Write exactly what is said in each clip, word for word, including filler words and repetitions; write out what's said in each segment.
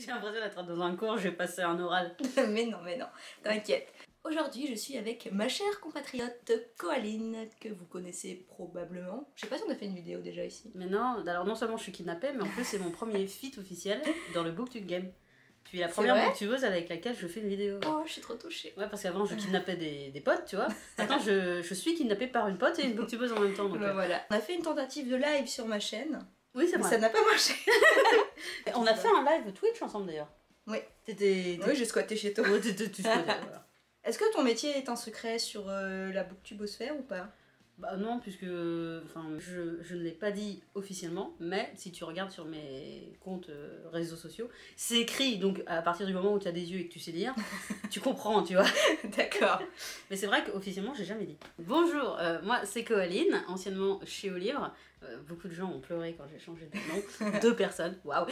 J'ai l'impression d'être dans un cours, je vais passer un oral. Mais non, mais non, t'inquiète. Aujourd'hui, je suis avec ma chère compatriote Coaline, que vous connaissez probablement. Je sais pas si on a fait une vidéo déjà ici. Mais non, alors non seulement je suis kidnappée, mais en plus c'est mon premier feat officiel dans le BookTube Game. Tu es la première booktubeuse avec laquelle je fais une vidéo. Oh, je suis trop touchée. Ouais, parce qu'avant je kidnappais des, des potes, tu vois. Maintenant je, je suis kidnappée par une pote et une booktubeuse en même temps. Donc, bah, euh... voilà. On a fait une tentative de live sur ma chaîne. Oui, c'est vrai. Ça n'a pas marché. On a fait un live Twitch ensemble d'ailleurs. Oui. T'étais... Oui, j'ai squatté chez toi. Ouais, t'étais... tu squattais, voilà. Est-ce que ton métier est un secret sur euh, la booktubosphère ou pas? Bah non, puisque enfin, je, je ne l'ai pas dit officiellement, mais si tu regardes sur mes comptes euh, réseaux sociaux, c'est écrit, donc à partir du moment où tu as des yeux et que tu sais lire, tu comprends, tu vois. D'accord. Mais c'est vrai qu'officiellement, j'ai jamais dit. Bonjour, euh, moi c'est Coaline, anciennement chez Au Livre. Euh, beaucoup de gens ont pleuré quand j'ai changé de nom. Deux personnes, waouh.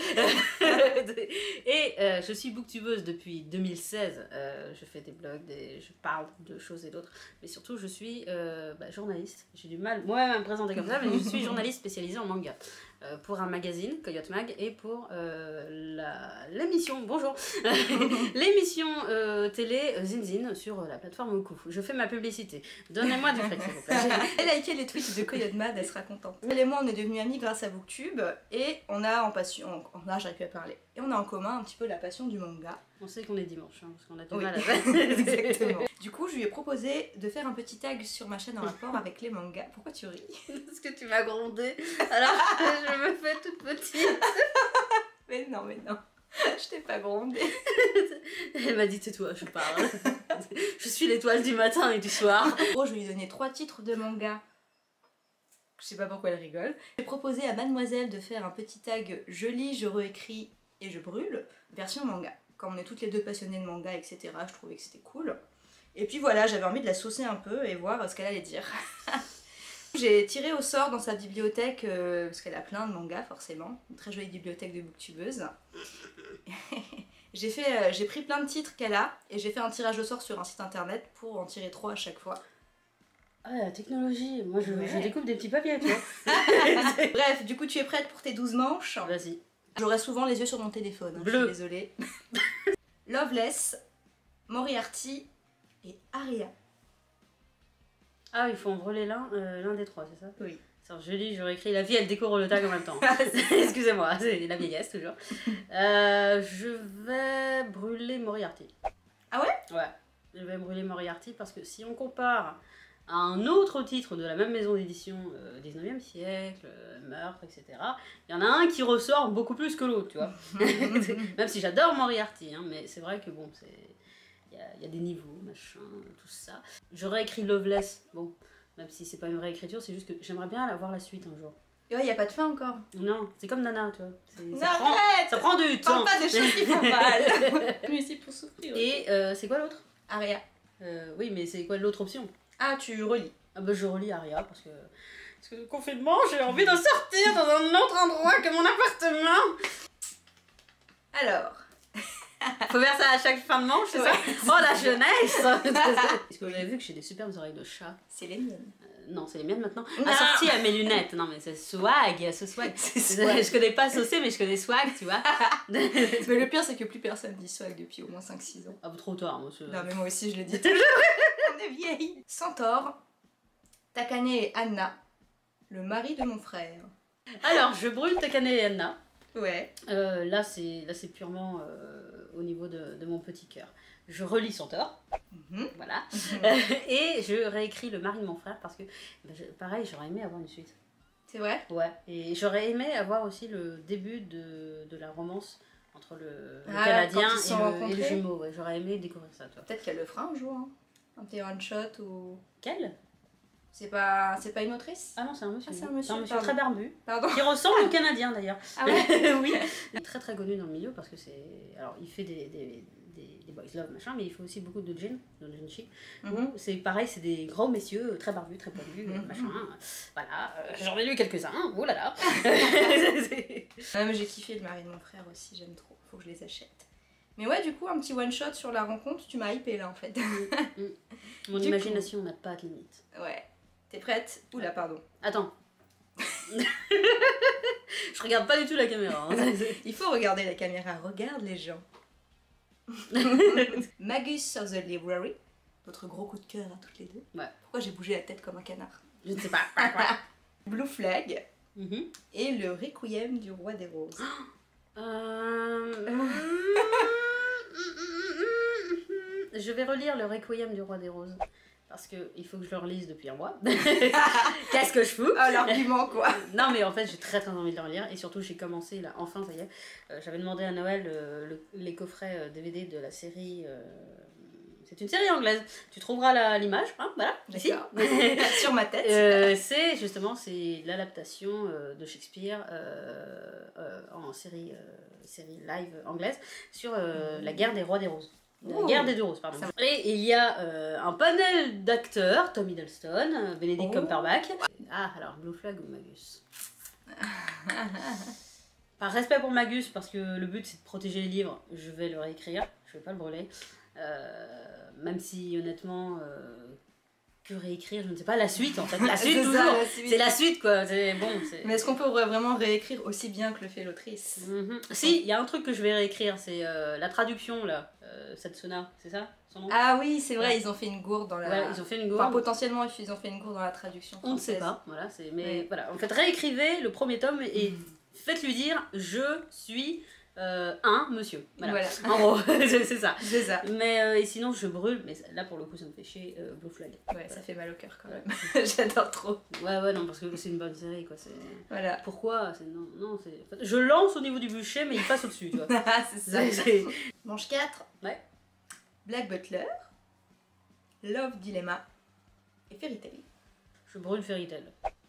Et euh, je suis booktubeuse depuis deux mille seize. Euh, je fais des blogs, des... je parle de choses et d'autres. Mais surtout, je suis euh, bah, journaliste. J'ai du mal moi-même à me présenter comme ça, mais je suis journaliste spécialisée en manga. Euh, pour un magazine, Coyote Mag, et pour euh, l'émission, bonjour, l'émission euh, télé Zinzin sur la plateforme Oku. Je fais ma publicité. Donnez-moi du fric, s'il vous plaît. Et likez les tweets de Coyote Mag, elle sera contente. Elle et moi, on est devenus amis grâce à Booktube, et on a en passion, on a, j'arrive plus à parler, et on a en commun un petit peu la passion du manga. On sait qu'on est dimanche, hein, parce qu'on a du oui. mal à... Exactement. Du coup, je lui ai proposé de faire un petit tag sur ma chaîne en rapport avec les mangas. Pourquoi tu ris? Parce que tu m'as grondée, alors je me fais toute petite. Mais non, mais non, je t'ai pas grondée. Elle m'a dit tais-toi, je parle. Je suis l'étoile du matin et du soir. En gros, je lui ai donné trois titres de manga. Je sais pas pourquoi elle rigole. J'ai proposé à Mademoiselle de faire un petit tag je lis, je réécris et je brûle, version manga. Comme on est toutes les deux passionnées de manga, et cetera, je trouvais que c'était cool. Et puis voilà, j'avais envie de la saucer un peu et voir ce qu'elle allait dire. J'ai tiré au sort dans sa bibliothèque, euh, parce qu'elle a plein de mangas forcément, une très jolie bibliothèque de booktubeuse. J'ai fait, euh, j'ai pris plein de titres qu'elle a et j'ai fait un tirage au sort sur un site internet pour en tirer trois à chaque fois. Ah, la technologie, moi je, ouais. je découpe des petits papiers, tu vois. Bref, du coup tu es prête pour tes douze manches? Vas-y. J'aurai souvent les yeux sur mon téléphone, hein, bleu. Je suis désolée. Loveless, Moriarty et Aria. Ah, il faut en brûler l'un euh, l'un des trois, c'est ça? Oui. Alors, je lis, je réécris la vie, elle découvre le tag en même temps. Excusez-moi, c'est la vieillesse toujours. Euh, je vais brûler Moriarty. Ah ouais? Ouais, je vais brûler Moriarty parce que si on compare à un autre titre de la même maison d'édition, euh, dix-neuvième siècle, euh, meurtre, et cetera, il y en a un qui ressort beaucoup plus que l'autre, tu vois. Même si j'adore Moriarty, hein, mais c'est vrai que bon, c'est... Il y, y a des niveaux, machin, tout ça. J'aurais écrit Loveless, bon, même si c'est pas une vraie écriture, c'est juste que j'aimerais bien avoir la suite un jour. Et ouais, y a pas de fin encore. Non, c'est comme Nana, tu vois. Ça prend, ça prend du temps. Parle pas des choses qui font mal. Mais ici pour souffrir. Et euh, c'est quoi l'autre? Aria. Euh, oui, mais c'est quoi l'autre option? Ah, tu relis. Ah bah je relis Aria parce que... Parce que le confinement, j'ai envie de sortir dans un autre endroit que mon appartement. Alors... Faut faire ça à chaque fin de manche, c'est ouais. ça? Oh la jeunesse. Est-ce que vous avez vu que j'ai des superbes oreilles de chat? C'est les miennes. Euh, non, c'est les miennes maintenant. Non. Assorties à mes lunettes. Non mais c'est swag, ce swag. swag. Je connais pas Saucé, mais je connais swag, tu vois. Mais le pire, c'est que plus personne dit swag depuis au moins cinq six ans. Ah, trop tard, moi. Non mais moi aussi, je le dis toujours. On est vieille. Centaure, Takane et Anna, le mari de mon frère. Alors, je brûle Takane et Anna. Ouais. Euh, là, c'est là, c'est purement euh, au niveau de, de mon petit cœur. Je relis Centaure, mm-hmm. voilà, mm-hmm. Et je réécris le mari de mon frère parce que, bah, je, pareil, j'aurais aimé avoir une suite. C'est vrai? Ouais. Et j'aurais aimé avoir aussi le début de, de la romance entre le, le ah, Canadien et le, et le jumeau. Ouais, j'aurais aimé découvrir ça, toi. Peut-être qu'elle le fera un jour, hein. Un petit one shot ou. Quelle? C'est pas, c'est pas une autrice? Ah non, c'est un monsieur. Ah, c'est un monsieur, un monsieur très barbu. Pardon. Qui ressemble au Canadien d'ailleurs. Ah ouais? Oui. Il est très très connu dans le milieu parce que c'est... Alors il fait des, des, des, des boys love machin, mais il fait aussi beaucoup de gin, de gin chic. Mm-hmm. C'est pareil, c'est des gros messieurs, très barbus, très poilus, mm-hmm. machin. Voilà, euh, j'en ai lu quelques-uns, oh là là. Ah, mais j'ai kiffé le mari de mon frère aussi, j'aime trop, faut que je les achète. Mais ouais, du coup, un petit one shot sur la rencontre, tu m'as hypé là en fait. Mm. Mon du imagination n'a pas de limite. Ouais. T'es prête? Oula, pardon. Attends. Je regarde pas du tout la caméra. Hein. Il faut regarder la caméra, regarde les gens. Magus of the Library, votre gros coup de cœur à toutes les deux. Ouais. Pourquoi j'ai bougé la tête comme un canard? Je ne sais pas. Blue Flag mm-hmm. et le Requiem du Roi des Roses. euh... Je vais relire le Requiem du Roi des Roses. Parce qu'il faut que je le relise depuis un mois. Qu'est-ce que je fous? Ah, l'argument quoi. Non mais en fait j'ai très très envie de le relire. Et surtout j'ai commencé là, enfin ça y est. Euh, J'avais demandé à Noël euh, le, les coffrets euh, D V D de la série... Euh... C'est une série anglaise. Tu trouveras l'image, hein, voilà. D'accord. Sur ma tête. Euh, c'est justement c'est l'adaptation euh, de Shakespeare euh, euh, en série, euh, série live anglaise sur euh, la guerre des rois des roses. La oh. guerre des deux roses, pardon. Et il y a euh, un panel d'acteurs, Tom Hiddleston, Benedict oh. Cumberbatch. Ah, alors Blue Flag ou Magus? Par respect pour Magus, parce que le but c'est de protéger les livres, je vais le réécrire, je vais pas le brûler. Euh, même si honnêtement, euh, que réécrire, je ne sais pas, la suite en fait, la suite toujours, c'est la suite quoi, c'est bon. Mais est-ce qu'on peut vraiment réécrire aussi bien que le fait l'autrice? mm-hmm. Si, il y a un truc que je vais réécrire, c'est euh, la traduction là, euh, Satsuna, c'est ça son nom? Ah oui, c'est vrai, ouais. Ils ont fait une gourde dans la... Ouais, ils ont fait une gourde. Enfin, potentiellement, ils ont fait une gourde dans la traduction française. On ne sait pas, voilà, c'est... Mais ouais. Voilà, en fait, réécrivez le premier tome et mm. faites-lui dire « Je suis... » Euh, un monsieur, voilà, voilà. En gros, c'est ça. C'est ça. Mais euh, et sinon je brûle, mais là pour le coup ça me fait chier, euh, Blue Flag. Ouais, voilà. Ça fait mal au cœur quand même. J'adore trop. Ouais, ouais, non, parce que c'est une bonne série quoi. Voilà. Pourquoi non, non, c'est. Je lance au niveau du bûcher, mais il passe au-dessus, tu vois. Ah, c'est ça. Manche quatre. Ouais. Black Butler, Love Dilemma et Fairy Tail. Je brûle Fairy Tail.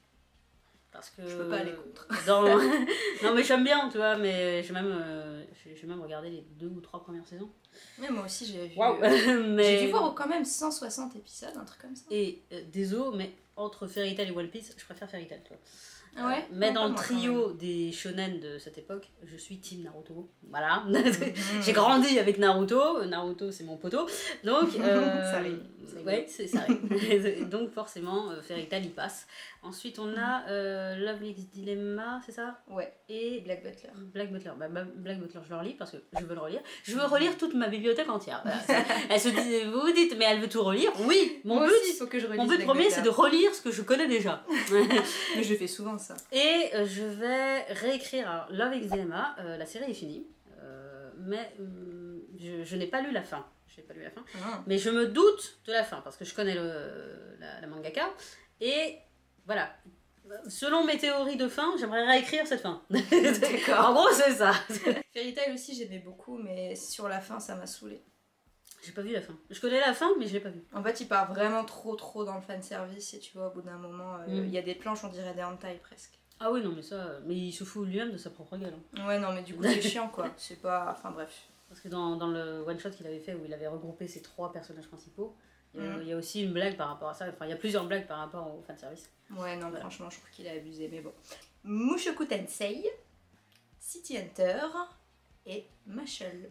Parce que... Je peux pas aller contre. Dans... non mais j'aime bien, tu vois, mais j'ai même, euh, j'ai même regardé les deux ou trois premières saisons. Mais moi aussi j'ai vu... Wow. mais... J'ai dû voir quand même cent soixante épisodes, un truc comme ça. Et euh, désolé, mais entre Fairy Tail et One Piece, je préfère Fairy Tail, tu vois. Ah ouais, euh, mais dans le trio des shonen de cette époque, je suis team Naruto. Voilà. Mm-hmm. J'ai grandi avec Naruto. Naruto, c'est mon poteau. Donc, euh, ça arrive. Ouais, c'est ça arrive. Donc, forcément, euh, Fairy Tail y passe. Ensuite, on a euh, Love's Dilemma, c'est ça? Ouais. Et Black Butler. Black Butler. Bah, Black Butler, je le relis parce que je veux le relire. Je veux relire toute ma bibliothèque entière. Voilà. Elle se dit, vous vous dites, mais elle veut tout relire? Oui, mon Moi but, aussi, faut que je relise mon but Black premier, Butler. c'est de relire ce que je connais déjà. Mais je fais souvent ça. Et euh, je vais réécrire alors, Love X Dilemma. Euh, la série est finie, euh, mais euh, je, je n'ai pas lu la fin. Je n'ai pas lu la fin, ah. mais je me doute de la fin parce que je connais le, la, la mangaka. Et voilà. Selon mes théories de fin, j'aimerais réécrire cette fin. D'accord. En gros, c'est ça. Fairy Tail aussi, j'aimais beaucoup, mais sur la fin, ça m'a saoulée. J'ai pas vu la fin. Je connais la fin, mais je l'ai pas vue. En fait, il part vraiment trop trop dans le fanservice et tu vois, au bout d'un moment, il euh, mm. y a des planches, on dirait des hentai presque. Ah oui, non, mais ça, mais il se fout lui-même de sa propre gueule. Hein. Ouais, non, mais du coup, c'est chiant quoi. C'est pas. Enfin, bref. Parce que dans, dans le one-shot qu'il avait fait, où il avait regroupé ses trois personnages principaux, il y, a, mm. il y a aussi une blague par rapport à ça. Enfin, il y a plusieurs blagues par rapport au fanservice. Ouais, non, voilà. Franchement, je trouve qu'il a abusé, mais bon. Mushoku Tensei, City Hunter et Mashle.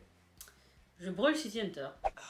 Je brûle City Hunter.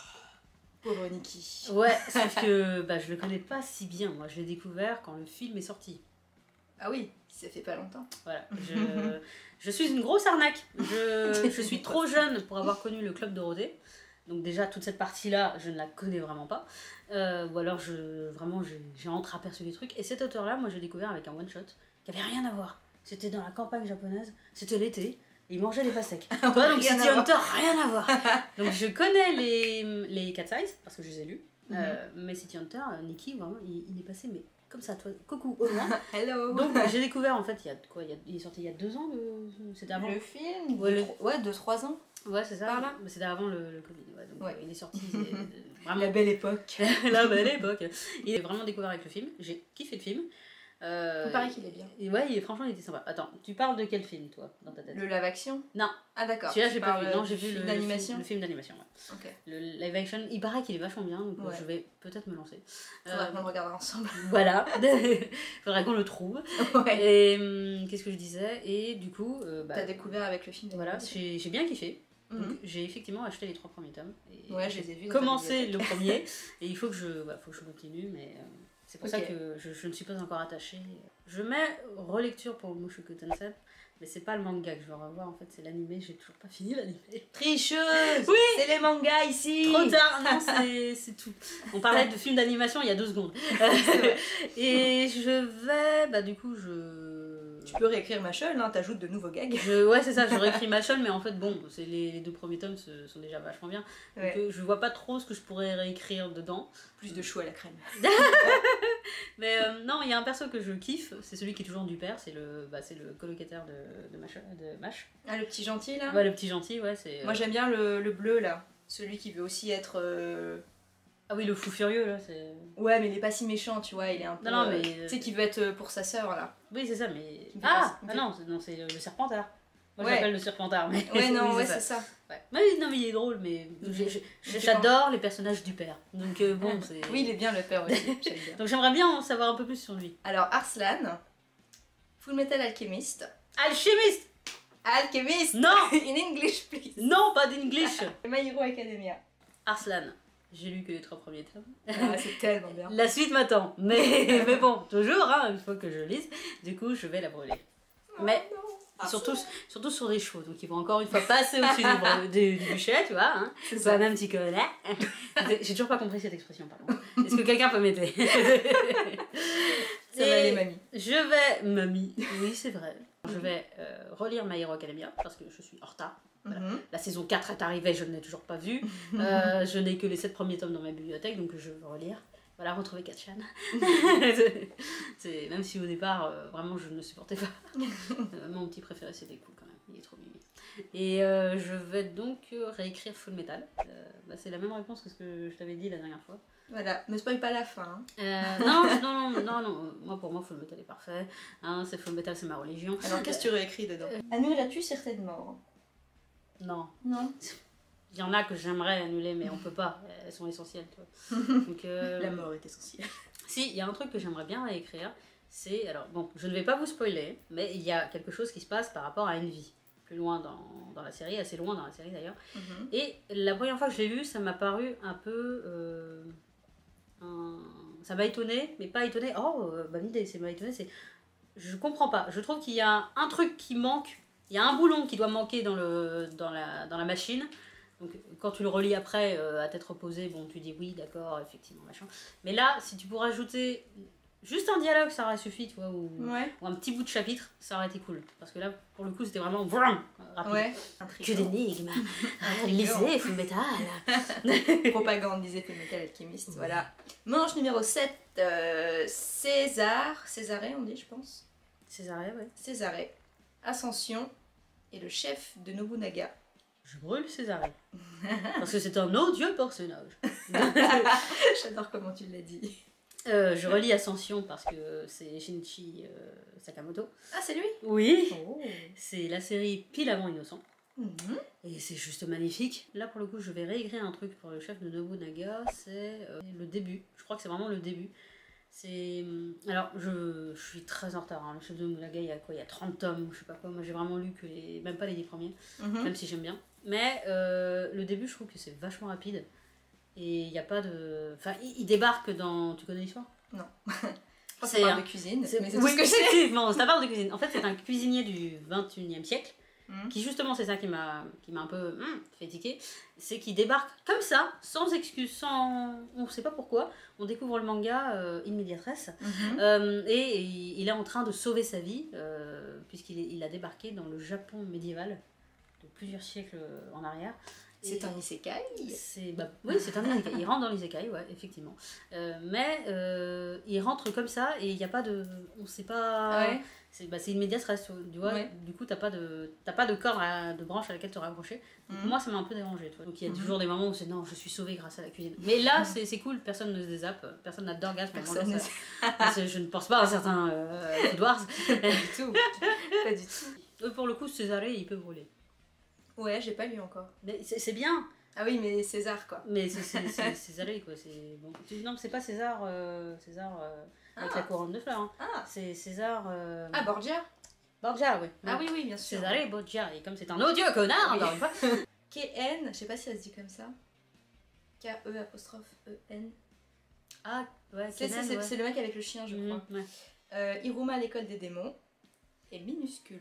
Pauvre Nikki. Ouais, sauf que bah, je le connais pas si bien. Moi, je l'ai découvert quand le film est sorti. Ah oui, ça fait pas longtemps. Voilà, je, je suis une grosse arnaque. Je, je suis trop jeune pour avoir connu le Club Dorothée. Donc déjà, toute cette partie-là, je ne la connais vraiment pas. Euh, ou alors, je, vraiment, j'ai entreaperçu des trucs. Et cet auteur-là, moi, j'ai découvert avec un one-shot qui avait rien à voir. C'était dans la campagne japonaise, c'était l'été. Il mangeait des pastèques. Toi, donc City Hunter, rien à voir. Donc je connais les, les Cat Size, parce que je les ai lus. Mm-hmm. euh, mais City Hunter, Nikki, vraiment, il, il est passé, mais comme ça, toi, coucou, au loin. Hello. Donc j'ai découvert, en fait, il y a quoi, il, y a, il est sorti il y a deux ans, le, c'était avant. Le film Ouais, le, ouais deux trois ans. Ouais, c'est ça. Par là. C'était avant le, le Covid. Ouais, donc ouais. euh, il est sorti. C'est, vraiment... La belle époque. La belle époque. Il est vraiment découvert avec le film. J'ai kiffé le film. Euh, il paraît qu'il est bien. Et ouais, il est, franchement, il était sympa. Attends, tu parles de quel film, toi, dans ta tête? Le live action? Non. Ah d'accord. Celui-là, j'ai pas vu. Non, j'ai vu le film d'animation. Le film d'animation, ouais. Ok. Le live action, il paraît qu'il est vachement bien, donc ouais. je vais peut-être me lancer. Faudra euh, qu'on le regardera ensemble. Voilà. Faudrait qu'on le trouve. Ouais. Et hum, qu'est-ce que je disais? Et du coup... Euh, bah, t'as découvert avec le film d'animation. Voilà, j'ai bien kiffé. Mm-hmm. Donc, j'ai effectivement acheté les trois premiers tomes. Et ouais, je les ai vus. Commencé le premier, et il faut que je, bah, faut que je continue, mais euh, c'est pour okay. ça que je, je ne suis pas encore attachée. Je mets relecture pour Mushoku Tensei, Mais c'est pas le manga que je veux revoir, en fait, c'est l'animé, j'ai toujours pas fini l'animé. Tricheuse. Oui. C'est les mangas ici. Trop tard, non, c'est tout. On parlait de films d'animation il y a deux secondes. Et je vais, bah du coup, je... Tu peux réécrire Machel, hein, t'ajoutes de nouveaux gags. Je, ouais, c'est ça, je réécris Machel, mais en fait, bon, c'est les, les deux premiers tomes ce, sont déjà vachement bien. Ouais. Donc, euh, je vois pas trop ce que je pourrais réécrire dedans. Plus de chou à la crème. Mais euh, non, il y a un perso que je kiffe, c'est celui qui est toujours du père, c'est le, bah, le colocataire de, de, Mach, de Mach. Ah, le petit gentil là. Ouais, le petit gentil, ouais, c'est... Euh... Moi j'aime bien le, le bleu là, celui qui veut aussi être... Euh... Ah oui, le fou furieux là, c'est... Ouais, mais il est pas si méchant, tu vois, il est un peu... Non, non, mais... Euh, tu sais, qui veut être pour sa sœur là. Oui, c'est ça, mais... Ah, ah, ah non, non c'est le serpentard. Moi ouais. je l'appelle le serpentard, mais... Ouais, non, oui, ouais, c'est ça. ça. Ouais. Mais non, mais il est drôle, mais j'adore les personnages du père. Donc euh, bon, c'est... Oui, il est bien le père aussi, j'aime bien. Donc j'aimerais bien en savoir un peu plus sur lui. Alors, Arslan, Full Metal Alchemist. Alchimiste. Alchemist. Non. In English, please. Non, pas d'English. My Hero Academia. Arslan. J'ai lu que les trois premiers tomes. Ah, c'est tellement bien. La suite m'attend. Mais, mais bon, toujours, hein, il faut que je lise. Du coup, je vais la brûler. Oh, mais non. surtout, surtout sur des chevaux. Donc, ils vont encore une fois passer au-dessus du, du, du bûcher, tu vois. Hein. C'est ça. Même tu connais. J'ai toujours pas compris cette expression, pardon. Est-ce que quelqu'un peut m'aider? Ça va aller, mamie. Je vais... Mamie. Oui, c'est vrai. Je vais euh, relire My Hero Academia parce que je suis en retard. Voilà. Mm-hmm. La saison quatre est arrivée, je ne l'ai toujours pas vue. Euh, je n'ai que les sept premiers tomes dans ma bibliothèque, donc je vais relire. Voilà, retrouver Katchan. C'est, même si au départ, euh, vraiment, je ne supportais pas. Euh, mon petit préféré, c'est Deku quand même. Il est trop mimi. Et euh, je vais donc euh, réécrire Full Metal. Euh, bah, c'est la même réponse que ce que je t'avais dit la dernière fois. Voilà, me spoil pas la fin. Hein. Euh, non, non, non, non, non, moi pour moi Full Metal est parfait. Hein, c'est Full Metal, c'est ma religion. Alors qu'est-ce que tu réécris dedans? Annuleras-tu certaines morts? Non. Non. Il y en a que j'aimerais annuler, mais on peut pas. Elles sont essentielles, toi. Donc, euh... la mort est essentielle. Si, il y a un truc que j'aimerais bien réécrire. C'est, alors bon, je ne vais pas vous spoiler, mais il y a quelque chose qui se passe par rapport à une vie. Plus loin dans, dans la série, assez loin dans la série d'ailleurs. Mm-hmm. Et la première fois que je l'ai lu, ça m'a paru un peu... Euh, un... Ça m'a étonné, mais pas étonné. Oh, euh, bonne idée, c'est m'a étonné, c'est... Je comprends pas. Je trouve qu'il y a un truc qui manque. Il y a un boulon qui doit manquer dans, le, dans, la, dans la machine. Donc quand tu le relis après, euh, à tête reposée, bon, tu dis oui, d'accord, effectivement, machin. Mais là, si tu pourrais ajouter juste un dialogue, ça aurait suffi, tu vois, ou, ouais. ou un petit bout de chapitre, ça aurait été cool. Parce que là, pour le coup, c'était vraiment vroom, rapide. Ouais. Que d'énigmes. Lisez, Full Metal. Propagande, disait Full Metal Alchemist, voilà. Manche numéro sept, euh, César, Césarée on dit, je pense. Césarée, ouais. Césarée. Ascension est le chef de Nobunaga. Je brûle Césarée. Parce que c'est un odieux personnage. J'adore comment tu l'as dit. Euh, je relis Ascension parce que c'est Shinichi euh, Sakamoto. Ah, c'est lui? Oui. Oh. C'est la série pile avant Innocent. Mm-hmm. Et c'est juste magnifique. Là, pour le coup, je vais réécrire un truc pour le chef de Nobunaga. C'est euh, le début. Je crois que c'est vraiment le début. C'est... Alors, je, je suis très en retard. Hein. Le chef de Nobunaga, il y a quoi? Il y a trente tomes, je sais pas quoi. Moi, j'ai vraiment lu que les... même pas les dix premiers. Mm-hmm. Même si j'aime bien. Mais euh, le début, je trouve que c'est vachement rapide. Et il n'y a pas de... Enfin, il, il débarque dans... Tu connais l'histoire? Non. Je crois que ça parle de cuisine. C'est... Mais c'est oui, tout ce que effectivement, ça parle de cuisine. En fait, c'est un cuisinier du vingt et unième siècle. Mmh. Qui justement, c'est ça qui m'a, qui m'a un peu mm, fait tiquer. C'est qu'il débarque comme ça, sans excuse, sans... On ne sait pas pourquoi. On découvre le manga euh, in medias mmh. euh, et, et il est en train de sauver sa vie, euh, puisqu'il est, il a débarqué dans le Japon médiéval de plusieurs siècles en arrière. C'est un isekai. C'est, bah, oui, c'est un isekai. Il rentre dans l'isekai, ouais, effectivement. Euh, mais euh, il rentre comme ça et il n'y a pas de... On ne sait pas... Ouais. C'est, bah, c'est une médias res, tu vois. Ouais. Du coup, tu n'as pas de, t'as pas de corde, à, de branche à laquelle te raccrocher. Donc, mm-hmm. Moi, ça m'a un peu dérangé. Tu vois. Donc il y a mm-hmm. toujours des moments où c'est non, je suis sauvée grâce à la cuisine. Mais là, c'est, c'est cool, personne ne se dézappe, personne n'a d'orgasme. Personne ne ça, je ne pense pas à certains euh, Food Wars. Pas du tout. Pas du tout. Euh, pour le coup, Césarée, il peut brûler. Ouais, j'ai pas lu encore. Mais c'est, c'est bien. Ah oui, mais César, quoi. Mais c'est, c'est, c'est Césarée, quoi. C'est... Bon. Non, c'est pas César, euh, César euh, avec ah. la couronne de fleurs. Hein. Ah. C'est César... Euh... Ah, Borgia. Borgia, oui. Ah oui, oui, bien sûr. Césarée Borgia. Et comme c'est un odieux connard, encore une fois. K N, je sais pas si ça se dit comme ça. K E apostrophe E N. Ah, ouais, c'est, Kenan, c'est, ouais. c'est le mec avec le chien, je crois. Mmh, ouais. euh, Iruma à l'école des démons. Et minuscule.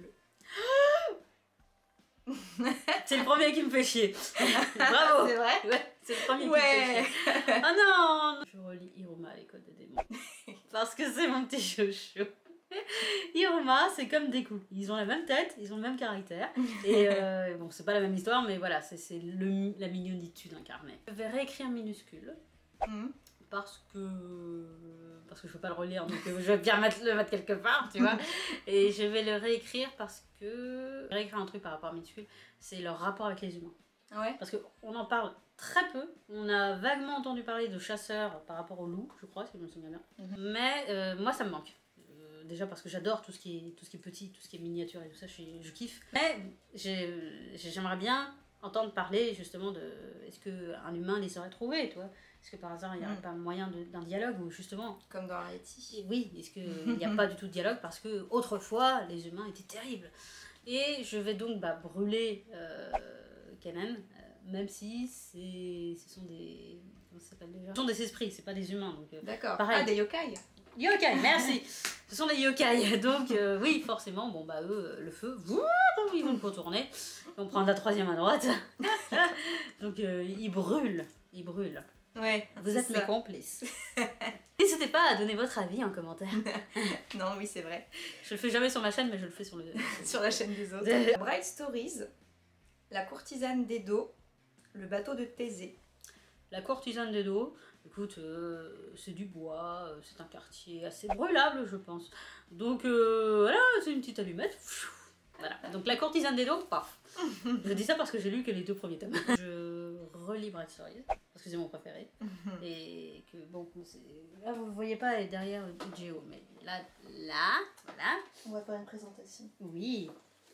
C'est le premier qui me fait chier. Bravo. C'est vrai? Ouais, c'est le premier ouais. qui me fait chier. Oh non. Je relis Iruma, les codes des démons. Parce que c'est mon petit chouchou. Iruma, c'est comme Deku. Ils ont la même tête, ils ont le même caractère. Et euh, bon, c'est pas la même histoire, mais voilà, c'est la mignonitude incarnée. Je vais réécrire minuscule. Mm. Parce que parce que je peux pas le relire, donc je vais bien mettre, le mettre quelque part, tu vois. Et je vais le réécrire parce que... Réécrire un truc par rapport à minuscule, c'est leur rapport avec les humains. Ouais. Parce qu'on en parle très peu. On a vaguement entendu parler de chasseurs par rapport aux loups, je crois, si je me souviens bien. Mm-hmm. Mais euh, moi, ça me manque. Euh, déjà parce que j'adore tout ce qui est tout ce qui est petit, tout ce qui est miniature et tout ça, je, je kiffe. Mais j'aimerais bien entendre parler justement de... Est-ce qu'un humain les aurait trouvés, toi? Est-ce que par hasard il n'y a mm. pas moyen d'un dialogue ou justement... Comme dans Haïti. Oui, est-ce qu'il n'y a pas du tout de dialogue parce que autrefois les humains étaient terribles. Et je vais donc bah, brûler euh, Kennen, euh, même si ce sont des... Comment ça s'appelle déjà? Ce sont des esprits, c'est pas des humains. Euh, D'accord. Ah, des yokai. Yokai, merci. Ce sont des yokai. Donc euh, oui, forcément, bon bah eux, le feu, ils vont le contourner. On prend la troisième à droite. Donc euh, ils brûlent, ils brûlent. Ouais, vous êtes mes complices. N'hésitez pas à donner votre avis en commentaire. Non, oui, c'est vrai. Je le fais jamais sur ma chaîne, mais je le fais sur, le... sur la chaîne des autres. Bright Stories, la courtisane d'Edo, le bateau de Thésée. La courtisane d'Edo, écoute, euh, c'est du bois, euh, c'est un quartier assez brûlable, je pense. Donc euh, voilà, c'est une petite allumette. Voilà. Donc la courtisane d'Edo, paf. Je dis ça parce que j'ai lu que les deux premiers tomes. Je relis Bright Stories parce que c'est mon préféré. Et que bon, là vous ne voyez pas derrière Géo, mais là, là, voilà. On va faire une présentation. Oui.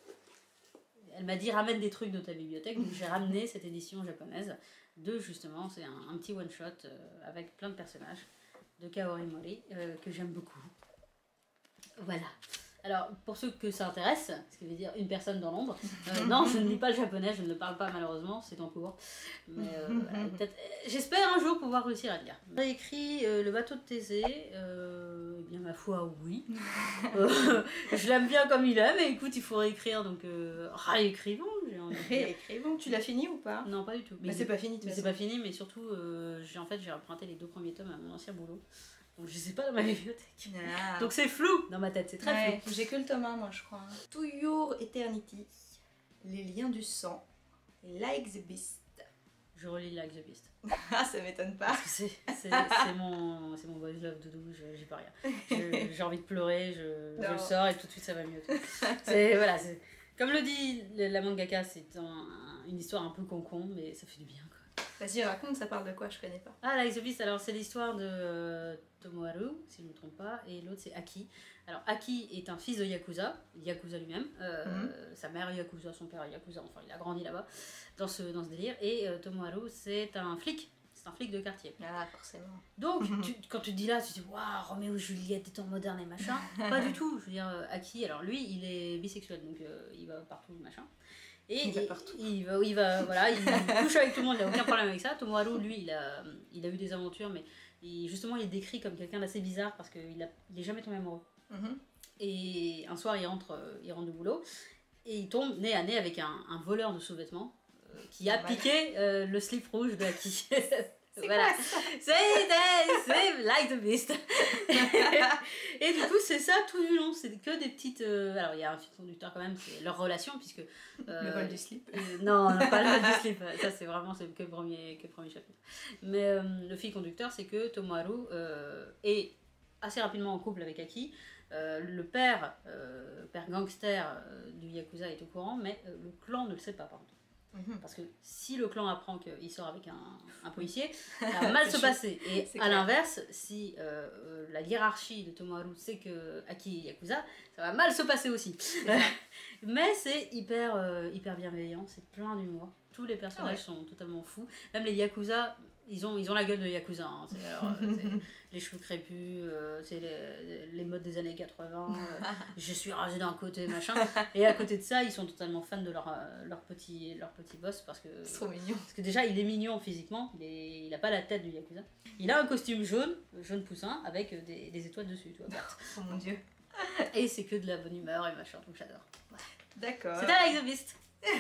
Elle m'a dit ramène des trucs de ta bibliothèque, donc j'ai ramené cette édition japonaise de justement, c'est un, un petit one shot euh, avec plein de personnages de Kaori Mori euh, que j'aime beaucoup. Voilà. Alors, pour ceux que ça intéresse, ce qui veut dire une personne dans l'ombre, euh, non, je ne lis pas le japonais, je ne le parle pas malheureusement, c'est en cours. Mais euh, voilà, peut-être, j'espère un jour pouvoir réussir à le lire. J'ai écrit euh, Le bateau de Thésée, euh, eh bien ma foi, oui. euh, je l'aime bien comme il est, mais écoute, il faut réécrire, donc euh, réécrivons, j'ai envie de dire. Réécrivons, tu l'as fini ou pas? Non, pas du tout. Mais bah, c'est pas fini, mais c'est pas fini, mais surtout, euh, j'ai en fait, j'ai emprunté les deux premiers tomes à mon ancien boulot. Donc je sais pas dans ma bibliothèque. Ah. Donc c'est flou dans ma tête, c'est très ouais, flou. J'ai que le tome un, moi je crois. To Your Eternity, Les liens du sang, Like the Beast. Je relis Like the Beast. Ah, ça m'étonne pas. Parce que c'est mon, mon boys love doudou, j'ai pas rien. J'ai envie de pleurer, je, je le sors et tout de suite ça va mieux. C'est voilà, comme le dit la mangaka, c'est un, une histoire un peu con-con, mais ça fait du bien quoi. Vas-y, raconte, ça parle de quoi? Je connais pas. Ah, Like the Beast, alors c'est l'histoire de euh, Tomoharu, si je ne me trompe pas, et l'autre c'est Aki. Alors Aki est un fils de Yakuza, Yakuza lui-même, euh, mm-hmm. sa mère est Yakuza, son père est Yakuza, enfin il a grandi là-bas, dans ce, dans ce délire, et euh, Tomoharu c'est un flic, c'est un flic de quartier. Ah, forcément. Donc, tu, quand tu te dis là, tu te dis, waouh, Roméo et Juliette, des temps modernes et machin, pas du tout, je veux dire, euh, Aki, alors lui, il est bisexuel, donc euh, il va partout, machin. Et il va partout. Il va, il va, voilà, il couche avec tout le monde, il n'a aucun problème avec ça. Tomoharu, lui, il a, il a eu des aventures, mais il, justement, il est décrit comme quelqu'un d'assez bizarre parce qu'il n'est jamais tombé amoureux. Mm-hmm. Et un soir, il rentre, il rentre de boulot et il tombe nez à nez avec un, un voleur de sous-vêtements euh, qui a piqué euh, le slip rouge de Aki. Voilà, c'est Like the Beast. Et du coup, c'est ça tout du long, c'est que des petites. Euh... Alors, il y a un fil conducteur quand même, c'est leur relation, puisque. Euh... Le vol du slip. Euh, non, non, pas le vol du slip, ça c'est vraiment que le premier, que le premier chapitre. Mais euh, le fil conducteur, c'est que Tomoharu euh, est assez rapidement en couple avec Aki. Euh, le père, euh, père gangster euh, du Yakuza est au courant, mais euh, le clan ne le sait pas, par contre. Parce que si le clan apprend qu'il sort avec un, un policier, ça va mal se passer. Et à l'inverse, si euh, euh, la hiérarchie de Tomoharu sait que Aki est Yakuza, ça va mal se passer aussi. Mais c'est hyper, euh, hyper bienveillant, c'est plein d'humour. Tous les personnages ah ouais. sont totalement fous. Même les Yakuza, ils ont, ils ont la gueule de Yakuza. Hein. C'est, alors, c'est les cheveux crépus, euh, c'est les, les modes des années quatre-vingts. Euh, je suis rasé d'un côté, machin. Et à côté de ça, ils sont totalement fans de leur, euh, leur, petit, leur petit boss. Parce que, c'est trop mignon. Parce que déjà, il est mignon physiquement. Il n'a pas la tête du Yakuza. Il a un costume jaune, jaune poussin, avec des, des étoiles dessus. Tu vois, oh mon dieu. Et c'est que de la bonne humeur et machin. Donc j'adore. Ouais. D'accord. C'était Like the Beast.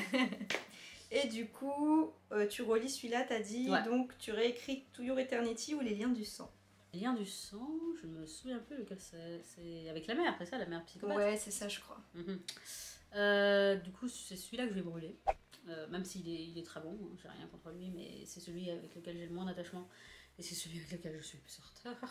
Et du coup, euh, tu relis celui-là, t'as dit, Ouais. donc tu réécris To Your Eternity ou Les Liens du Sang. Les liens du sang, je me souviens plus lequel c'est. C'est avec la mère, c'est ça, la mère psychopathe. Ouais, c'est ça, je crois. Mhm. Euh, du coup, c'est celui-là que je vais brûler. Euh, même s'il est, il est très bon, hein, j'ai rien contre lui, mais c'est celui avec lequel j'ai le moins d'attachement. Et c'est celui avec lequel je suis le plus en retard.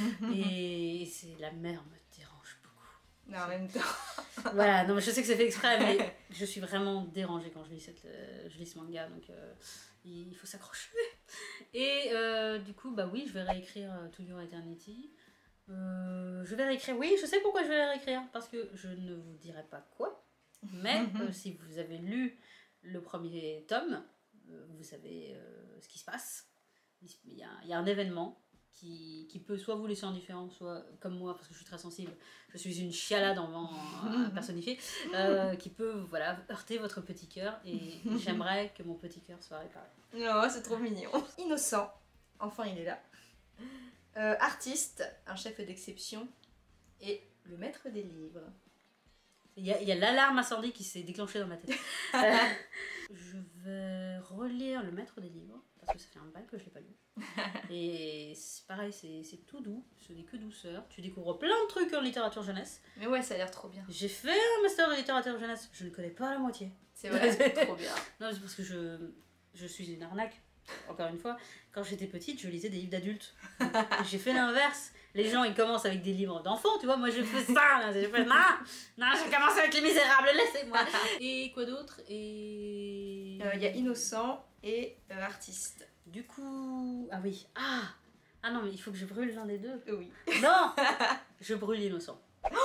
Et c'est la mère me dérange beaucoup. Non, en même temps. Voilà, non, mais je sais que c'est fait exprès, mais je suis vraiment dérangée quand je lis, cette, euh, je lis ce manga, donc euh, il faut s'accrocher. Et euh, du coup, bah oui, je vais réécrire euh, To Your Eternity. Euh, je vais réécrire, oui, je sais pourquoi je vais la réécrire, parce que je ne vous dirai pas quoi, mais euh, si vous avez lu le premier tome, euh, vous savez euh, ce qui se passe. Il y a, il y a un événement qui, qui peut soit vous laisser indifférent, soit comme moi, parce que je suis très sensible, je suis une chialade en euh, personnifiée, euh, qui peut voilà, heurter votre petit cœur, et j'aimerais que mon petit cœur soit réparé. Non, c'est trop mignon. Innocent, enfin il est là. Euh, artiste, un chef d'exception. Et le maître des livres. Il y a, il y a l'alarme incendie qui s'est déclenchée dans ma tête. Euh, je vais relire Le Maître des Livres, parce que ça fait un bail que je ne l'ai pas lu. Et c'est pareil, c'est c'est tout doux, ce n'est que douceur. Tu découvres plein de trucs en littérature jeunesse. Mais ouais, ça a l'air trop bien. J'ai fait un master de littérature jeunesse, je ne connais pas la moitié. C'est vrai, c'est trop bien. Non, c'est parce que je, je suis une arnaque. Encore une fois, quand j'étais petite, je lisais des livres d'adultes. J'ai fait l'inverse. Les gens, ils commencent avec des livres d'enfants, tu vois. Moi, je fais ça. Là. Je fais, non, non, je commence avec Les Misérables, laissez-moi. Et quoi d'autre? Et... Il euh, y a Innocent et euh, Artiste. Du coup... Ah oui. Ah Ah non, mais il faut que je brûle l'un des deux. Oui. Non. Je brûle Innocent.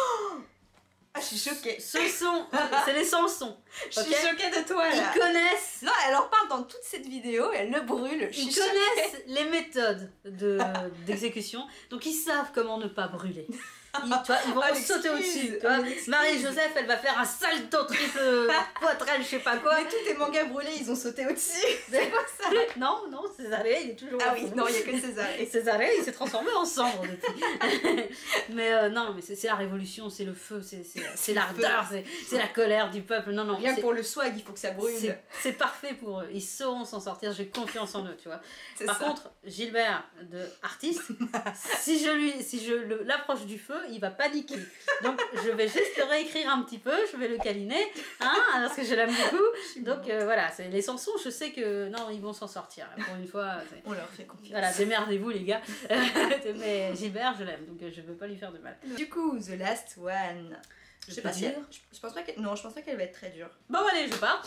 Ah, je suis choquée. Ce sont... C'est les Sansons. Je Okay, suis choquée de toi, là. Ils connaissent... Non, elle en parle dans toute cette vidéo, elle le brûle. Je Ils suis connaissent choquée. les méthodes de- d'exécution, donc ils savent comment ne pas brûler. Ils, tu vois, ils vont Oh, sauter l'excuse. au-dessus. tu vois. Oh, l'excuse. Marie-Joseph, elle va faire un salto triple poitrelle, je sais pas quoi. Mais tous tes mangas brûlés, ils ont sauté au-dessus. C'est quoi ça? Non, non, Césarée, il est toujours Ah au oui, fond. non, il y a que Césarée. Et Césarée, il s'est transformé en cendre depuis. Mais euh, non, mais c'est c'est la révolution, c'est le feu, c'est c'est- c'est l'ardeur, c'est c'est la colère du peuple. Non, non, Rien que c'est- pour le swag, il faut que ça brûle. c'est c'est parfait pour eux. Ils sauront s'en sortir, j'ai confiance en eux, tu vois. C'est Par ça. contre, Gilbert de artiste, si je lui, si je le- l'approche du feu, il va paniquer. Donc je vais juste le réécrire un petit peu, je vais le câliner, hein, parce que je l'aime beaucoup. Donc euh, voilà, c'est les Sansons, je sais que non, ils vont s'en sortir. Pour une fois, c'est- On leur fait confiance. voilà, démerdez-vous les gars. Mais Gilbert, je l'aime, donc euh, je veux pas lui faire de mal. Du coup, The Last One. Je sais peux pas si dire. elle... je, je pense pas qu'elle... Non, je pense pas qu'elle va être très dure. Bon allez, je pars.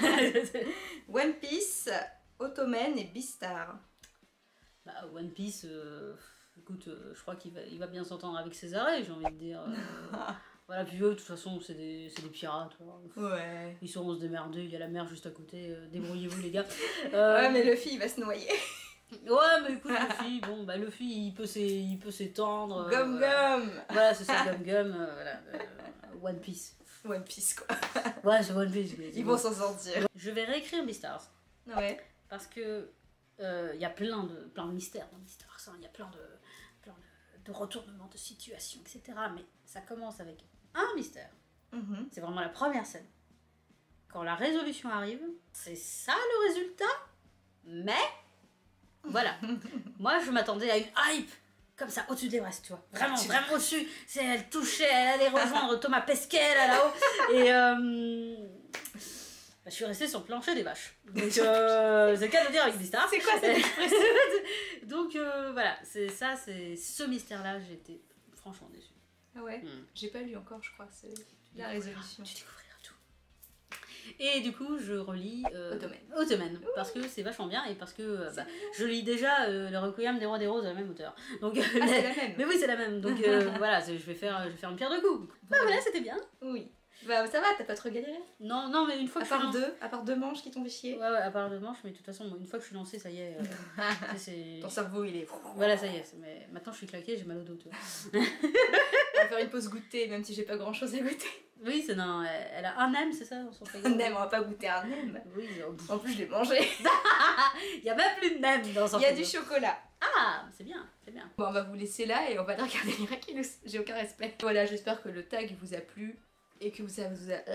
One Piece, Ottoman et Beastar. Bah, One Piece, euh, écoute, euh, je crois qu'il va, il va bien s'entendre avec Césarée, j'ai envie de dire. euh, voilà, puis eux, de toute façon, c'est des, c'est des pirates. voilà. Ouais. Ils sauront se démerder, il y a la mer juste à côté, euh, débrouillez-vous les gars. Euh, Ouais, mais Luffy, il va se noyer. ouais, mais écoute, Luffy, bon, bah Luffy, il peut s'é- il peut s'étendre. euh, Gum voilà. Gum. Voilà, c'est ça, Gum Gum, euh, voilà. euh, One Piece. One Piece, quoi. Ouais, c'est One Piece. mais- Ils vont s'en sortir. Je vais réécrire Beastars. Ouais. Parce que il y a plein de, plein de mystères dans Beastars, hein. Il y a plein de, plein de, de retournements de situation, et cetera. Mais ça commence avec un mystère. Mhm. C'est vraiment la première scène. Quand la résolution arrive, c'est ça le résultat. Mais, voilà. Moi, je m'attendais à une hype comme ça, au-dessus de l'Everest, tu vois. Vraiment, Tu- vraiment au-dessus. C'est, elle touchait, elle allait rejoindre Thomas Pesquet, là, là-haut. Et euh, bah, je suis restée sur le plancher des vaches. Donc, euh, c'est le cas de dire avec des stars. C'est quoi cette expression? Donc, euh, voilà. C'est ça, c'est ce mystère-là, j'étais franchement déçue. Ah ouais. Hmm. J'ai pas lu encore, je crois, c'est la découvriras- résolution. Tu découvriras tout. Et du coup, je relis euh, Ottoman. Ottoman, parce que c'est vachement bien et parce que euh, bah, je lis déjà euh, le Requiem des Rois des Roses à la même auteur. Donc, euh, Ah, c'est la même. mais oui, c'est la même. Donc euh, voilà, c'est- je vais faire, je vais faire une pierre de coups. Bah voilà, c'était bien. Oui. Bah ça va, t'as pas trop galéré. Non, non, mais une fois À que je suis part lancée- deux, à part deux manches qui t'ont fait chier. Ouais, ouais, à part de manche, mais de toute façon, une fois que je suis lancée, ça y est. euh, tu sais, c'est. Ton cerveau, il est... Voilà, ça y est. c'est- Mais maintenant, je suis claquée, j'ai mal au dos, tu vois. On va faire une pause goûter, même si j'ai pas grand chose à goûter. Oui, c'est non, elle, elle a un nem, c'est ça, dans son Un frigo. nem, on va pas goûter un nem. Oui, En plus, je l'ai mangé. il y a même plus de nem dans son Il y a frigo. du chocolat. Ah, c'est bien, c'est bien. Bon, on va vous laisser là et on va aller regarder Miraculous. J'ai aucun respect. Voilà, j'espère que le tag vous a plu et que vous a, vous a, euh,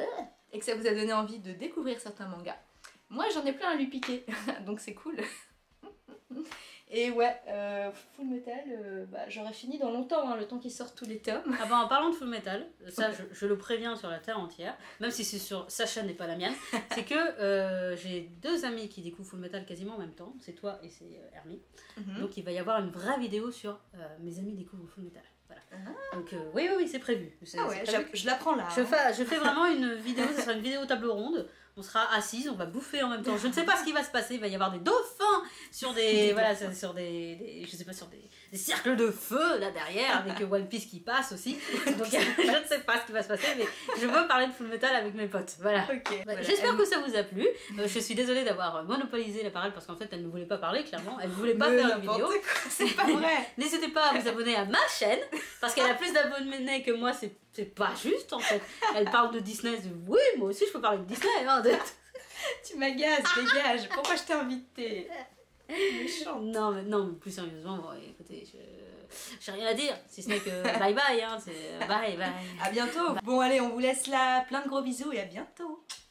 et que ça vous a donné envie de découvrir certains mangas. Moi j'en ai plein à lui piquer, donc c'est cool. Et ouais, euh, Full Metal, euh, bah, j'aurais fini dans longtemps, hein, le temps qu'ils sortent tous les tomes. Ah bah en parlant de Full Metal, ça je, je le préviens sur la terre entière, même si c'est sur sa chaîne et pas la mienne, c'est que euh, j'ai deux amis qui découvrent Full Metal quasiment en même temps, c'est toi et c'est euh, Hermie. Mm-hmm. Donc il va y avoir une vraie vidéo sur euh, mes amis découvrent Full Metal. Voilà. Ah. Donc euh, oui, oui, oui, c'est prévu. Ah ouais, prévu. Je l'apprends là. Je, hein. fais, je fais vraiment une vidéo, ce sera une vidéo table ronde. On sera assises, on va bouffer en même temps. Je ne sais pas ce qui va se passer. Il va y avoir des dauphins sur des, des voilà, dauphins. sur des, des, je sais pas, sur des, des cercles de feu là derrière avec One Piece qui passe aussi. Donc je ne sais pas ce qui va se passer, mais je veux parler de Full Metal avec mes potes. Voilà. Okay, voilà. J'espère que ça vous a plu. Euh, je suis désolée d'avoir monopolisé la parole parce qu'en fait elle ne voulait pas parler clairement. Elle ne voulait pas mais faire une vidéo. C'est pas vrai. N'hésitez pas à vous abonner à ma chaîne parce qu'elle a plus d'abonnés que moi. C'est c'est pas juste en fait. Elle parle de Disney. De... Oui, moi aussi je peux parler de Disney. Hein, de... Tu m'agaces, dégage. Pourquoi je t'ai invité? Méchant. Non, mais, non, mais plus sérieusement, bon, écoutez, je... j'ai rien à dire, si ce n'est que bye bye, hein, c'est bye bye. À bientôt. Bon allez, on vous laisse là, plein de gros bisous et à bientôt.